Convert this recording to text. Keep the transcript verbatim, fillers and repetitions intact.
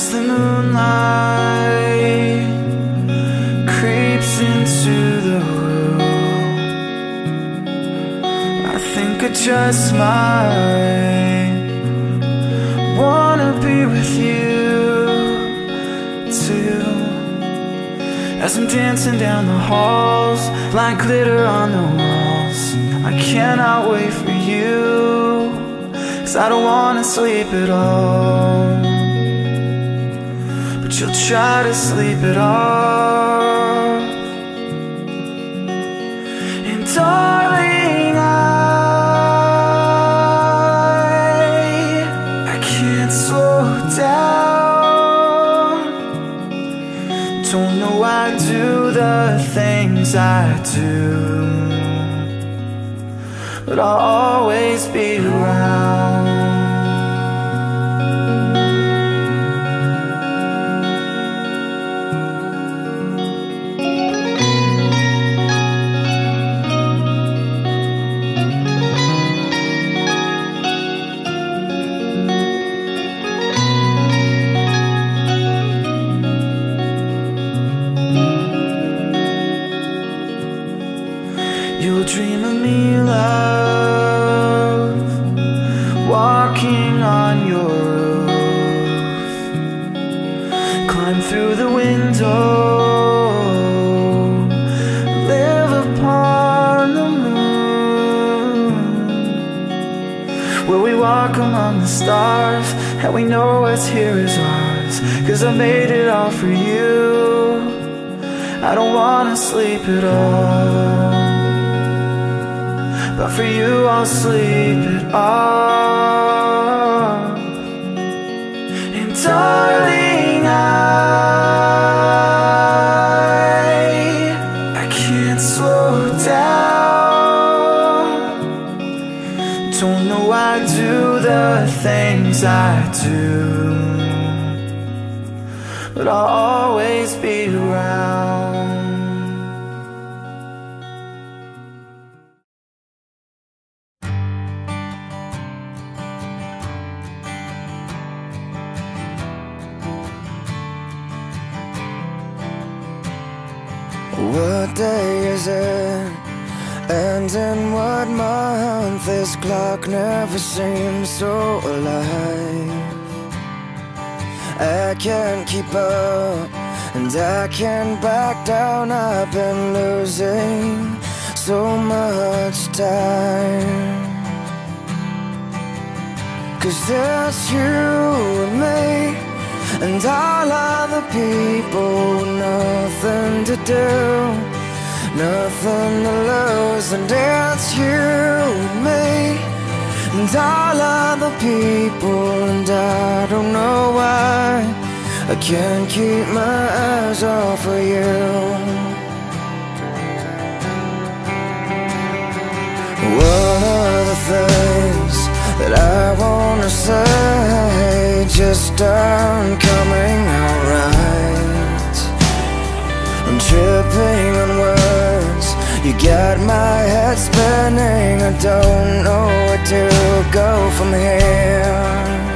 as the moonlight creeps into the room. I think I just might wanna be with you too, as I'm dancing down the halls like glitter on the walls. I cannot wait for you, 'cause I don't wanna sleep at all, but you'll try to sleep it off. And darling, I I can't slow down. Don't know why I do the things I do, but I'll always be around. You'll dream of me, love, walking on your roof, climb through the window, live upon the moon, where we walk among the stars, and we know what's here is ours, 'cause I made it all for you. I don't wanna sleep at all, but for you I'll sleep it off. And darling, I I can't slow down. Don't know why I do the things I do, but I'll always be around. What day is it? And in what month? This clock never seems so alive. I can't keep up, and I can't back down. I've been losing so much time, 'cause it's you and me and all other people, nothing to do, nothing to lose. And it's you and me and all other people, and I don't know why I can't keep my eyes off of you. One of the things that I wanna say just aren't coming out right. I'm tripping on words, you got my head spinning. I don't know where to go from here.